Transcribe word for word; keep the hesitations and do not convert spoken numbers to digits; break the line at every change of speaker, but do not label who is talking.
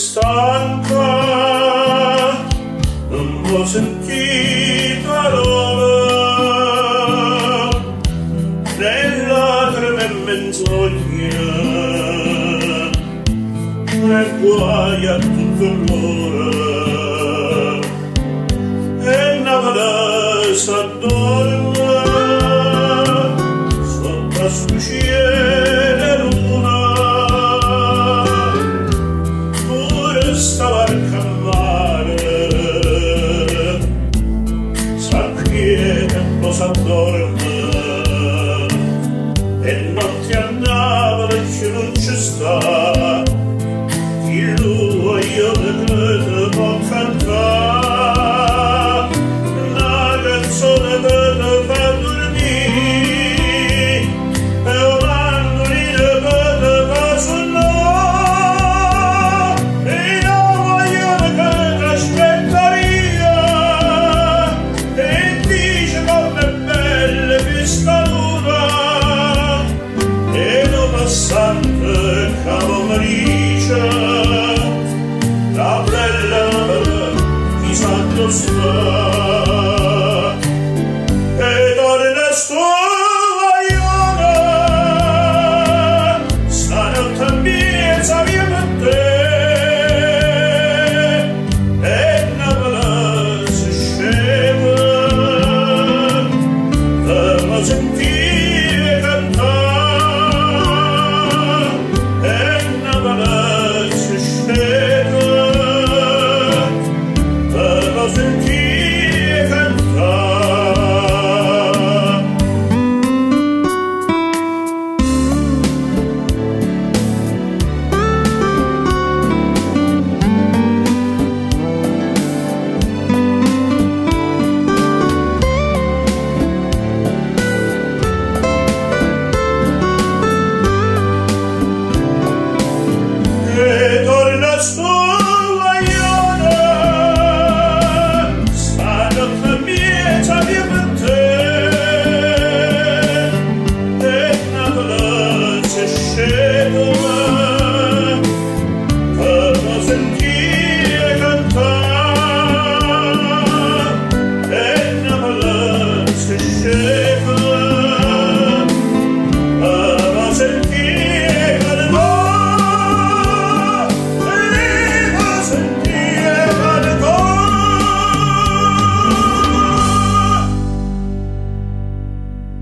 stanca, non può sentire parola, nella treme menzogna, nel guai a tutto l'ora, e Natale s'addorma, sotto a scuciere luna, pure sta barca a mare, s'acquieta e lo s'addorma, e notte a Napoli che non ci sta,